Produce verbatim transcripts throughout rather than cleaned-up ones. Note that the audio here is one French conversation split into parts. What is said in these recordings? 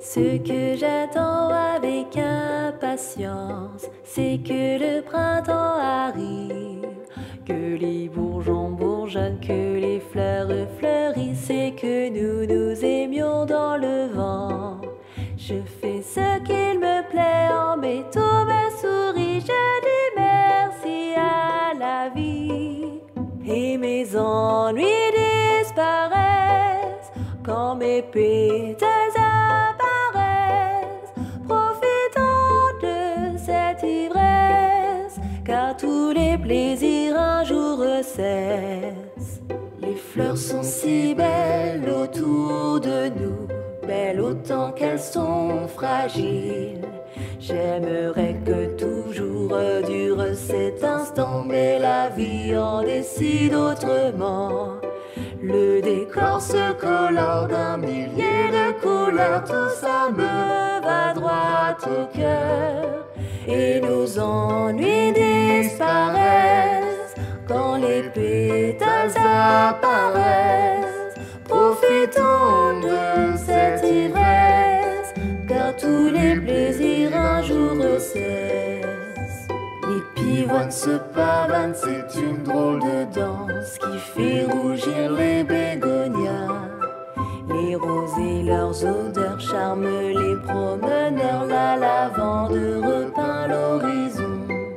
Ce que j'attends avec impatience, c'est que le printemps arrive, que les bourgeons bourgeonnent, que les fleurs fleurissent et que nous nous aimions dans le vent. Je fais ce qu'il me plaît, en mes tours me sourit, je dis merci à la vie. Et mes ennuis disparaissent quand mes pétales apparaissent, profitant de cette ivresse, car tous les plaisirs un jour cessent. Les fleurs sont si belles autour de nous, belles autant qu'elles sont fragiles. J'aimerais que toujours dure cet instant, mais la vie en décide autrement. Le décor se colore d'un millier de couleurs, tout ça me va droit au cœur. Et nos ennuis disparaissent quand les pétales apparaissent. Profitons de cette ivresse, car tous les plaisirs un jour cessent. Les pivoines se pavanent, c'est une drôle de danse qui fait rougir les bégonias. Les roses et leurs odeurs charment les promeneurs, la lavande repeint l'horizon.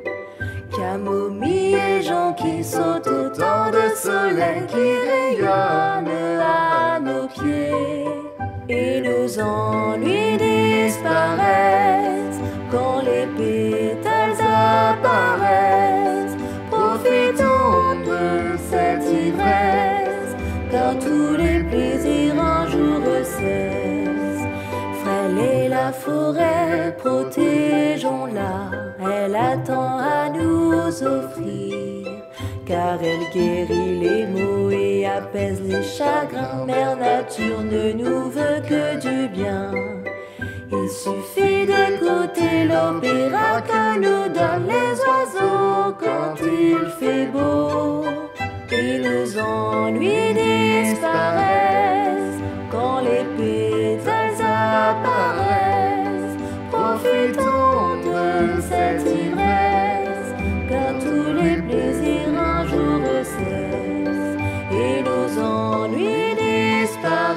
Camomille et jonquilles sautent autant de soleil qui rayonnent à nos pieds. Et nos ennuis disparaissent quand les pétales apparaissent. Profitons de cette ivresse, car tous les plaisirs un jour cessent. Frêle est la forêt, protégeons-la, elle attend à nous offrir, car elle guérit les maux et apaise les chagrins. Mère Nature ne nous veut que du bien. Il suffit d'écouter l'opéra que nous donnent les oiseaux quand il fait beau. Et nos ennuis disparaissent quand les pétales apparaissent. Profitons de cette ivresse, car tous les plaisirs un jour cessent. Et nos ennuis disparaissent